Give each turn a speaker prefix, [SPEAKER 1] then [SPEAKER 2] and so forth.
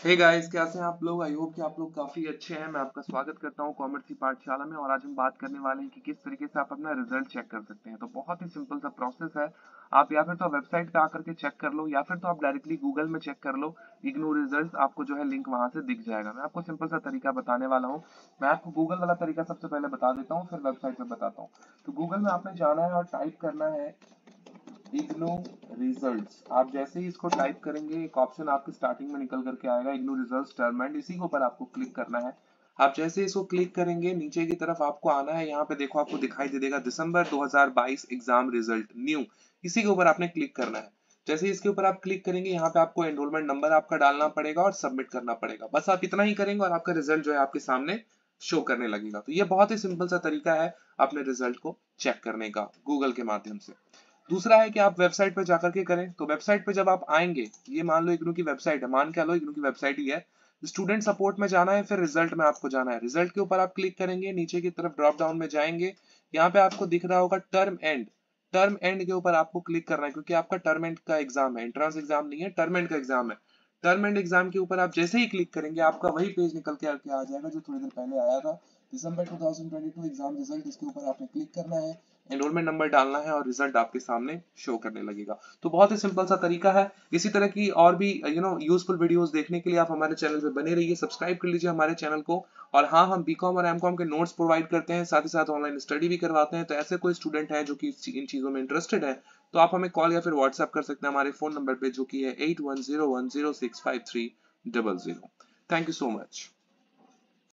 [SPEAKER 1] Hey guys, कैसे हैं आप लोग। आई होप कि आप लोग काफी अच्छे हैं। मैं आपका स्वागत करता हूं कॉमर्स की पाठशाला में। और आज हम बात करने वाले हैं कि किस तरीके से आप अपना रिजल्ट चेक कर सकते हैं। तो बहुत ही सिंपल सा प्रोसेस है। आप या फिर तो वेबसाइट पे आकर के चेक कर लो, या फिर तो आप डायरेक्टली गूगल में चेक कर लो। इग्नू रिजल्ट आपको जो है लिंक वहां से दिख जाएगा। मैं आपको सिंपल सा तरीका बताने वाला हूँ। मैं आपको गूगल वाला तरीका सबसे पहले बता देता हूँ, फिर वेबसाइट पे बताता हूँ। तो गूगल में आपने जाना है और टाइप करना है इग्नू रिजल्ट्स। आप जैसे ही इसको टाइप करेंगे, एक ऑप्शन आपके स्टार्टिंग में निकल करके आएगा, इग्नू रिजल्ट्स टर्म एंड। इसी के ऊपर आपको क्लिक करना है। आप जैसे ही इसको क्लिक करेंगे, नीचे की तरफ आपको आना है। यहाँ पे देखो, आपको दिखाई दे देगा दिसंबर 2022 एग्जाम रिजल्ट न्यू। इसी के ऊपर आपने क्लिक करना है। जैसे ही इसके ऊपर आप क्लिक करेंगे, यहाँ पे आपको एनरोलमेंट नंबर आपका डालना पड़ेगा और सबमिट करना पड़ेगा। बस आप इतना ही करेंगे और आपका रिजल्ट जो है आपके सामने शो करने लगेगा। तो ये बहुत ही सिंपल सा तरीका है अपने रिजल्ट को चेक करने का गूगल के माध्यम से। दूसरा है कि आप वेबसाइट पर जाकर के करें। तो वेबसाइट पे जब आप आएंगे, ये मान लो इग्नू की वेबसाइट है, मान के लो इग्नू की वेबसाइट ही है। स्टूडेंट सपोर्ट में जाना है, फिर रिजल्ट में आपको जाना है। रिजल्ट के ऊपर आप क्लिक करेंगे, नीचे की तरफ ड्रॉप डाउन में जाएंगे। यहाँ पे आपको दिख रहा होगा टर्म एंड। टर्म एंड के ऊपर आपको क्लिक करना है, क्योंकि आपका टर्म एंड का एग्जाम है, एंट्रेंस एग्जाम नहीं है, टर्म एंड का एग्जाम है। टर्म एंड एग्जाम के ऊपर आप जैसे ही क्लिक करेंगे, आपका वही पेज निकल के आ जाएगा जो थोड़ी देर पहले आया था। दिसंबर 2022 एग्जाम रिजल्ट, इसके ऊपर आपने क्लिक करना है, एनरोलमेंट नंबर डालना है और रिजल्ट आपके सामने शो करने लगेगा। तो बहुत ही सिंपल सा तरीका है। इसी तरह की और भी यूजफुल वीडियोस देखने के लिए आप हमारे चैनल पे बने रहिए, सब्सक्राइब कर लीजिए हमारे चैनल को। और हाँ, हम बीकॉम और एमकॉम के नोट्स प्रोवाइड करते हैं, साथ ही साथ ऑनलाइन स्टडी भी करवाते हैं। तो ऐसे कोई स्टूडेंट है जो कि इन चीजों में इंटरेस्टेड है, तो आप हमें कॉल या फिर व्हाट्सएप कर सकते हैं हमारे फोन नंबर पे, जो कि है 8101065300। Thank you so much.